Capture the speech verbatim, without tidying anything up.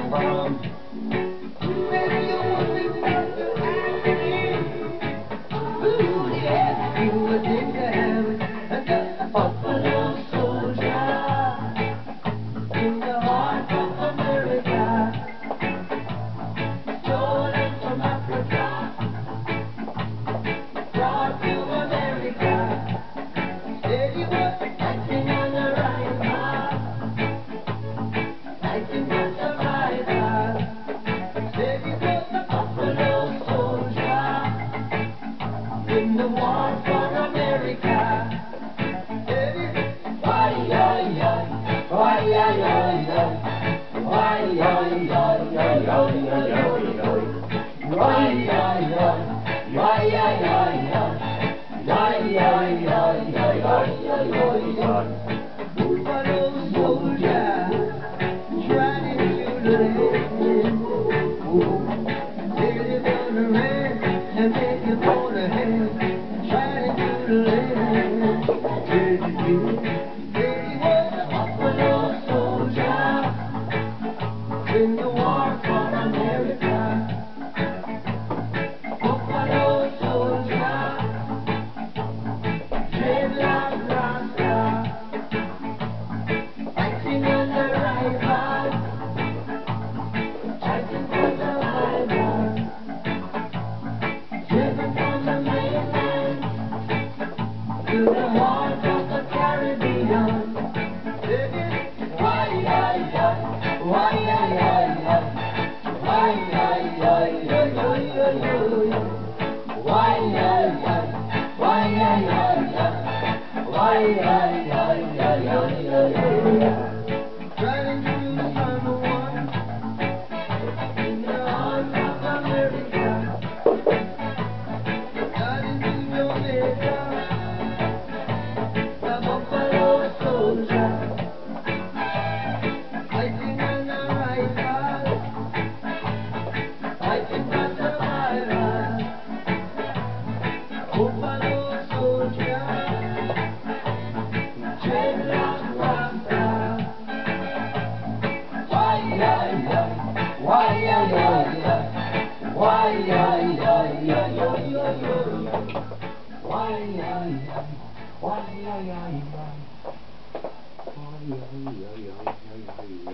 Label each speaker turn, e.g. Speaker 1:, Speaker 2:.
Speaker 1: from. Maybe you want me back to acting. Ooh, yes, you would think to have it. Just a buffalo soldier in the heart of America, stolen from Africa, brought to America. Said he was acting on the right path, acting on the right path. Said he was a buffalo soldier in the war for America. Said he, why, why, why, why, why, why, buffalo soldier, trying to live. Till you're gonna rest and make you born ahead, trying to live. Till you till he was a buffalo soldier in the war for America. Buffalo soldier, dreadlock rasta, acting on the right path, acting on the right path, driven from the mainland to the heart of the Caribbean. Why, why, why, why, why, why, why, why, trying to do someone in the heart of America, trying to Jamaica, the buffalo soldier, fighting on the right path, fighting on the right path. Buffalo soldier, dreadlock rasta. Why, why, why, why, why, why, why,